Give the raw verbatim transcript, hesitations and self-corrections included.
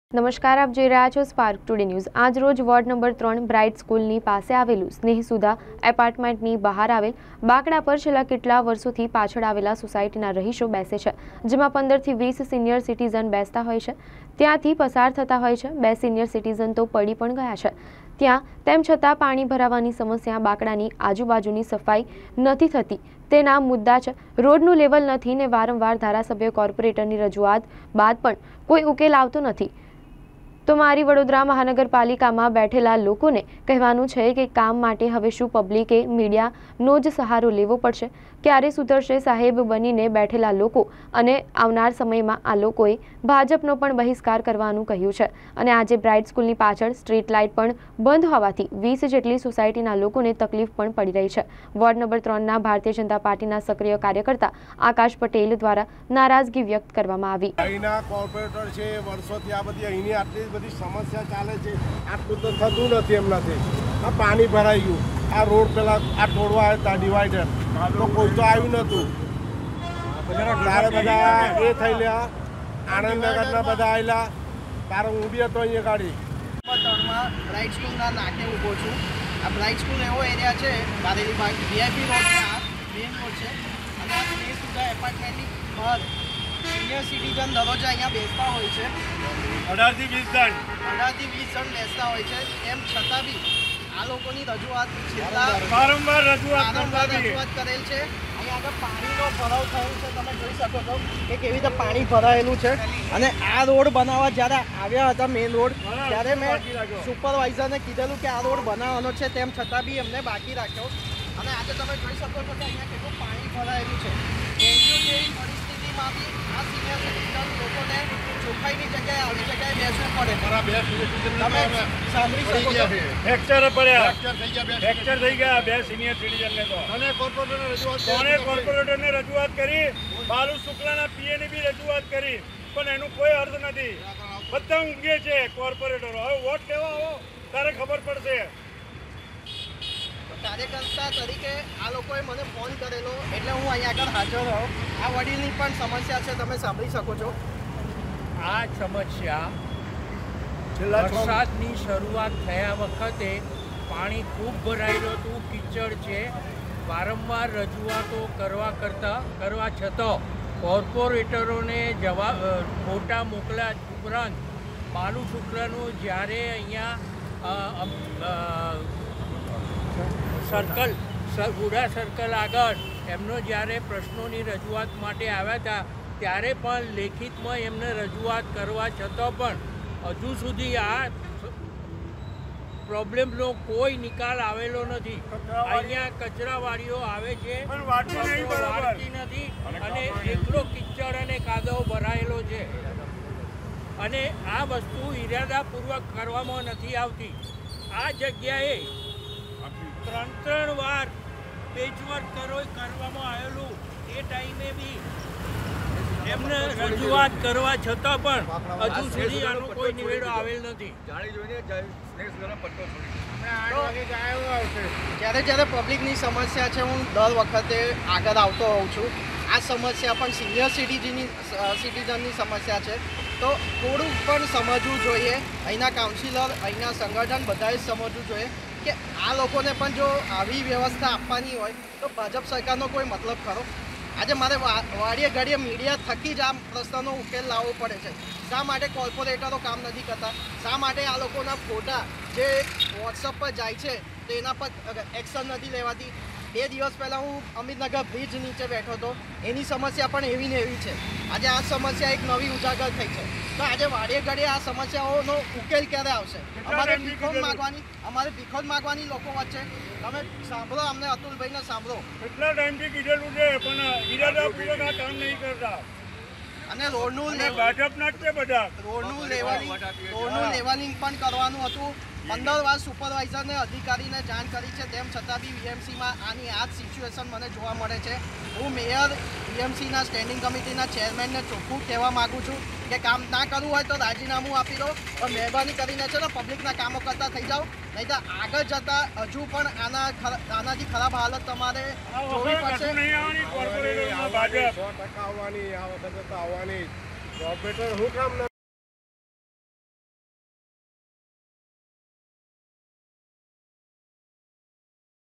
નમસ્કાર, આપ જોઈ રહ્યા છો સ્પાર્ક ટુડે ન્યૂઝ। આજ રોજ વોર્ડ નંબર ત્રણ બ્રાઇટ સ્કૂલની પાસે આવેલું સ્નેહસુધા એપાર્ટમેન્ટની બહાર આવેલ બાકડા પર છેલ્લા કેટલા વર્ષોથી પાછળ આવેલા સોસાયટીના રહીશો બેસે છે, જેમાં પંદરથી વીસ સિનિયર સિટીઝન બેસતા હોય છે। ત્યાંથી પસાર થતા હોય છે। બે સિનિયર સિટીઝન તો પડી પણ ગયા છે ત્યાં, તેમ છતાં પાણી ભરાવાની સમસ્યા, બાકડાની આજુબાજુની સફાઈ નથી થતી તેના મુદ્દા છે। રોડનું લેવલ નથી ને વારંવાર ધારાસભ્ય, કોર્પોરેટરની રજૂઆત બાદ પણ કોઈ ઉકેલ આવતો નથી। તો મારી વડોદરા મહાનગરપાલિકામાં બેઠેલા લોકોને કહેવાનું છે કે કામ માટે હવે શું પબ્લિકે મીડિયાનો જ સહારો લેવો પડશે? ક્યારે સુધરશે સાહેબ બનીને બેઠેલા લોકો? અને આવનાર સમયમાં આ લોકોએ ભાજપનો પણ બહિષ્કાર કરવાનું કહ્યું છે। અને આજે બ્રાઇટ સ્કૂલની પાછળ સ્ટ્રીટ લાઇટ પણ બંધ હોવાથી વીસ જેટલી સોસાયટીના લોકોને તકલીફ પણ પડી રહી છે। વોર્ડ નંબર ત્રણના ભારતીય જનતા પાર્ટીના સક્રિય કાર્યકર્તા આકાશ પટેલ દ્વારા નારાજગી વ્યક્ત કરવામાં આવી। અહીંના કોર્પોરેટર છે, વર્ષોથી આ બધી અહીંની આટલી બધી સમસ્યા ચાલે છે, આટલું તો થતું નથી એમનાથી। આ પાણી ભરાઈ ગયું, આ રોડ પેલા આ તોડવા આવ્યા હતા ડિવાઈડર, તો કોઈ તો આવ્યું નહોતું। તારે બધા એ થઈ ગયા, આનંદનગરના બધા આવેલા, તારે હું બી હતો અહીંયા ગાડી ત્રણમાં બ્રાઇટ સ્કૂલના નાકે ઊભો છું। આ બ્રાઇટ સ્કૂલ એવો એરિયા છે, બારેલી બાગ વીઆઈપી રોડ છે, આ મેઇન રોડ છે, અને આ સ્નેહસુધા એપાર્ટમેન્ટની બહાર સિનિયર સિટીઝન દરરોજ અહીંયા બેસતા હોય છે। અઢારથી વીસ જણ અઢારથી વીસ જણ બેસતા હોય છે। એમ છતાં બી આ લોકોની રજૂઆત છેલ્લા વારંવાર રજૂઆત વારંવાર રજૂઆત કરેલ છે। અહીંયા આગળ પાણીનો ભરાવ થયો છે, તમે જોઈ શકો છો કે કેવી રીતે પાણી ભરાયેલું છે। અને આ રોડ બનાવવા જ્યારે આવ્યા હતા મેઇન રોડ, ત્યારે મેં સુપરવાઇઝરને કીધેલું કે આ રોડ બનાવવાનો છે, તેમ છતાં બી એમને બાકી રાખ્યો। અને આજે તમે જોઈ શકો છો કે અહીંયા કેટલું પાણી ભરાયેલું છે। ડેન્ગ્યુ જેવી પરિસ્થિતિમાં બી આ સિનિયર સિટીઝન લોકોને ચોખ્ખાઈની જગ્યાએ આવી જગ્યાએ બેસવું પડે। તમે સાંભળી શકો છો ફ્રેક્ચર પડ્યા, ફ્રેક્ચર થઈ ગયા બે સિનિયર સિટીઝનને। તો અને કોર્પોરેટરને રજૂઆત કોને કોર્પોરેટરને રજૂઆત કરી, બાલુ શુક્લાના પીએની બી રજૂઆત કરી, પણ એનું કોઈ અર્થ નથી। બધા ઊંઘે છે કોર્પોરેટરો। હવે વોટ લેવા આવો ત્યારે ખબર પડશે। કાર્યકર્તા તરીકે આ લોકોએ મને ફોન કરેલો એટલે હું અહીંયા આગળ હાજર રહ્યો। આ વડીલની પણ સમસ્યા છે, તમે સાંભળી શકો છો। આ સમસ્યા વરસાદની શરૂઆત થયા વખતે પાણી ખૂબ ભરાયેલું હતું, કીચડ છે। વારંવાર રજૂઆતો કરવા કરતાં કરવા છતાં કોર્પોરેટરોને જવાબ ફોટા મોકલ્યા ઉપરાંત બાલુ શુક્લાનું જ્યારે અહીંયા સર્કલ ગુડા સર્કલ આગળ એમનો જ્યારે પ્રશ્નોની રજૂઆત માટે આવ્યા હતા, ત્યારે પણ લેખિતમાં એમને રજૂઆત કરવા છતાં પણ હજુ સુધી આ પ્રોબ્લેમનો કોઈ નિકાલ આવેલો નથી। અહીંયા કચરાવાળીઓ આવે છે, વાળતી નથી, અને એકલો કિચડ અને કાદવ ભરાયેલો છે, અને આ વસ્તુ ઇરાદાપૂર્વક કરવામાં નથી આવતી। આ જગ્યાએ ત્રણ ત્રણ વાર પેચવર્ક કરો કરવામાં આવેલું, એ ટાઈમે બી એમને રજૂઆત કરવા છતાં પણ હજુ સુધી આનો કોઈ નિવેડો આવેલ નથી। જ્યારે જ્યારે પબ્લિકની સમસ્યા છે, હું દર વખતે આગળ આવતો હોઉં છું। આ સમસ્યા પણ સિનિયર સિટીઝનની સિટીઝનની સમસ્યા છે, તો થોડુંક પણ સમજવું જોઈએ। અહીંના કાઉન્સિલર, અહીંના સંગઠન બધાએ સમજવું જોઈએ કે આ લોકોને પણ જો આવી વ્યવસ્થા આપવાની હોય તો ભાજપ સરકારનો કોઈ મતલબ ખરો? આજે મારે વાડીએ ઘડીએ મીડિયા થકી જ આ પ્રશ્નનો ઉકેલ લાવવો પડે છે। શા માટે કોર્પોરેટરો કામ નથી કરતા? શા માટે આ લોકોના ફોટા જે વોટ્સઅપ પર જાય છે તો એના પર એક્શન નથી લેવાતી? બે દિવસ પહેલાં હું અમિતનગર બ્રિજ નીચે બેઠો હતો, એની સમસ્યા પણ એવી ને એવી છે। આજે આ સમસ્યા એક નવી ઉજાગર થઈ છે, તો આજે વાડીએ ઘડીએ આ સમસ્યાઓનો ઉકેલ ક્યારે આવશે? અમારે ભીખોદ માગવાની અમારે ભીખોદ માગવાની લોકો વચ્ચે તમે સાંભળો, અમને અતુલભાઈને સાંભળો। કેટલા ટાઈમથી કીધેલું છે, પણ ઇરાદાપૂર્વક આ કામ નહીં કરતા। અને રોડનું ભાજપના જ છે બધા। રોડનું લેવલિંગ રોડનું લેવલિંગ પણ કરવાનું હતું। પંદર વાર સુપરવાઇઝરને અધિકારીને જાણ કરી છે, તેમ છતાં બી વીએમસીમાં આની આ જ સિચ્યુએશન મને જોવા મળે છે। હું મેયર, વીએમસીના સ્ટેન્ડિંગ કમિટીના ચેરમેનને ચોખ્ખું કહેવા માગું છું કે કામ ના કરવું હોય તો રાજીનામું આપી દો, પણ મહેરબાની કરીને છે ને પબ્લિકના કામો કરતા થઈ જાઓ, નહીં તો આગળ જતાં હજુ પણ આના આનાથી ખરાબ હાલત તમારે જોવી પડશે। સો ટકા આવવાની, આ વખતે તો આવવાની। કોર્પોરેટર હું કામ